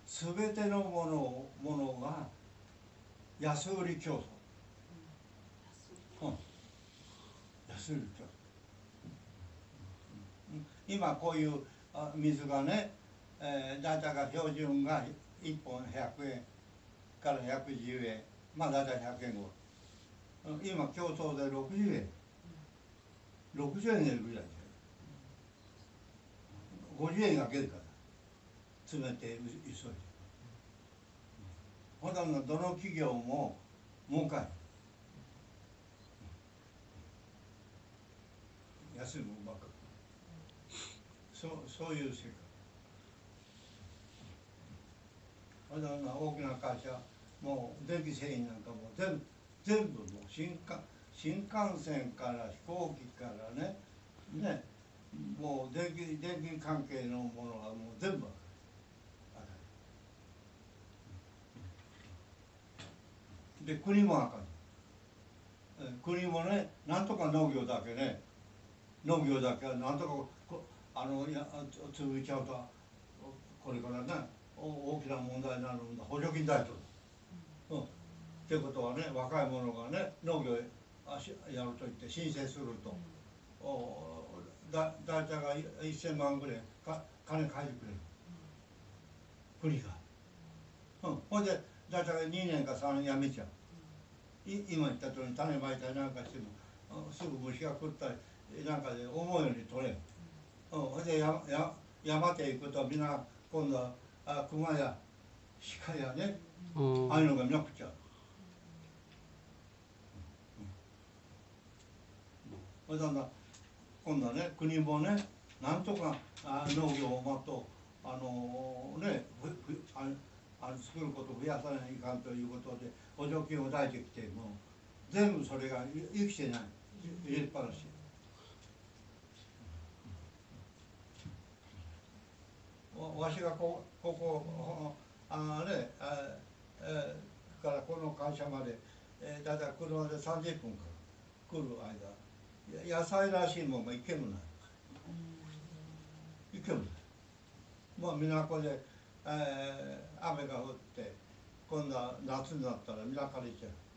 全てのものが安売り競争、安売り競争。今こういう水がね、大体が標準が1本100円から110円、まあ大体100円後、今競争で60円、60円で売るじゃないですか。50円がけるから詰めて急いで、ほんとどの企業も儲かる、安いもんばっかり、そういう世界。ほんと大きな会社、もう電気製品なんかも全部もう新幹線から飛行機からねもう電気関係のものはもう全部で、国も赤字。国もね、なんとか農業だけはなんとか潰れちゃうと、これからね、大きな問題になるんだ、補助金出しとる。っていうことはね、若い者がね、農業やると言って申請すると、大体が1000万ぐらい金返してくれる、国が。ほんで、大体2年か3年やめちゃう。今言ったとおり種まいたりなんかしてもすぐ虫が食ったりなんかで思うように取れん。ほんで山で行くとみんな今度は熊や鹿やね、ああいうのが見なくちゃう。ほんで今度はね、国もね、なんとか農業をもっと作ることを増やさないかんということで補助金を出してきても全部それが生きてない、入れっぱなし。わしがここからこの会社までだいたい車で30分から来る間、野菜らしいもんが一軒もない、一軒もない。もう港で雨が降って今度は夏になったらみなかれちゃう。